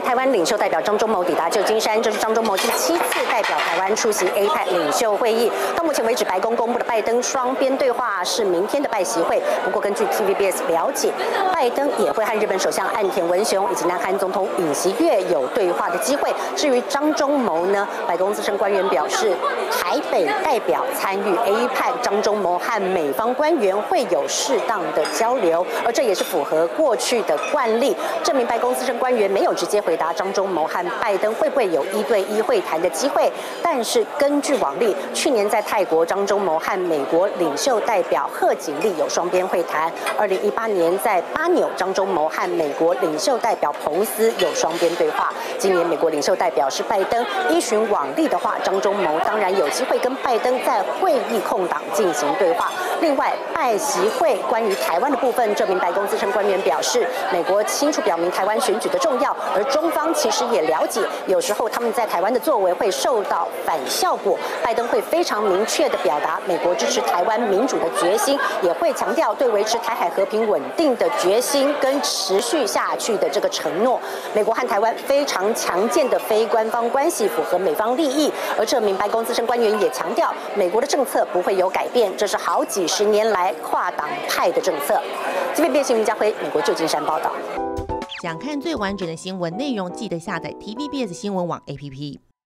台湾领袖代表张忠谋抵达旧金山，这是张忠谋第7次代表台湾出席 APEC 领袖会议。到目前为止，白宫公布的拜登双边对话是明天的拜习会。不过，根据 TVBS 了解，拜登也会和日本首相岸田文雄以及南韩总统尹锡悦有对话的机会。至于张忠谋呢，白宫资深官员表示，台北代表参与 APEC， 张忠谋和美方官员会有适当的交流，而这也是符合过去的惯例。这名白宫资深官员没有直接回答张忠谋和拜登会不会有1对1会谈的机会，但是根据往例，去年在泰国，张忠谋和美国领袖代表贺锦丽有双边会谈；2018年在巴纽，张忠谋和美国领袖代表彭斯有双边对话。今年美国领袖代表是拜登，依循往例的话，张忠谋当然有机会跟拜登在会议空档进行对话。另外，拜习会关于台湾的部分，这名白宫资深官员表示，美国清楚表明台湾选举的重要，而中方其实也了解，有时候他们在台湾的作为会受到反效果。拜登会非常明确地表达美国支持台湾民主的决心，也会强调对维持台海和平稳定的决心跟持续下去的这个承诺。美国和台湾非常强健的非官方关系符合美方利益，而这名白宫资深官员也强调，美国的政策不会有改变，这是好几十年来跨党派的政策。TVBS 新闻家辉，美国旧金山报道。 想看最完整的新闻内容，记得下载 TVBS 新闻网 APP。